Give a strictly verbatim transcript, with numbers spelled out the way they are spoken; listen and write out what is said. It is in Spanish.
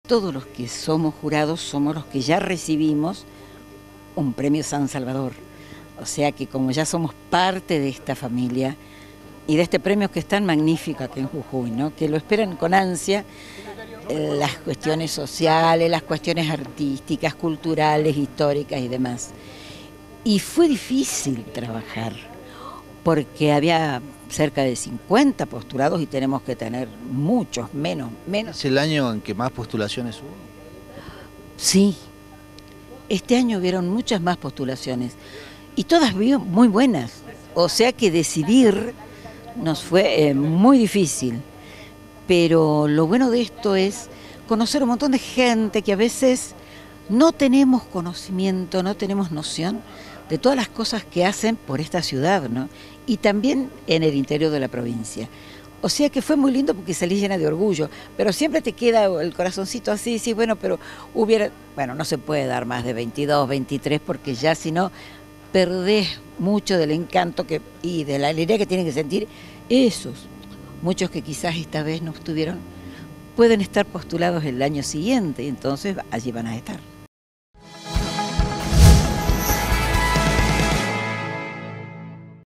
Todos los que somos jurados somos los que ya recibimos un premio San Salvador. O sea que como ya somos parte de esta familia y de este premio que es tan magnífico aquí en Jujuy, ¿no? Que lo esperan con ansia, eh, las cuestiones sociales, las cuestiones artísticas, culturales, históricas y demás. Y fue difícil trabajar, porque había cerca de cincuenta postulados y tenemos que tener muchos, menos, menos. ¿Es el año en que más postulaciones hubo? Sí, este año hubieron muchas más postulaciones y todas muy buenas, o sea que decidir nos fue eh, muy difícil, pero lo bueno de esto es conocer un montón de gente que a veces no tenemos conocimiento, no tenemos noción de todas las cosas que hacen por esta ciudad, ¿no? Y también en el interior de la provincia. O sea que fue muy lindo porque salí llena de orgullo, pero siempre te queda el corazoncito así, sí, bueno, pero hubiera, bueno, no se puede dar más de veintidós, veintitrés, porque ya si no, perdés mucho del encanto que, y de la alegría que tienen que sentir esos. Muchos que quizás esta vez no estuvieron, pueden estar postulados el año siguiente, y entonces allí van a estar.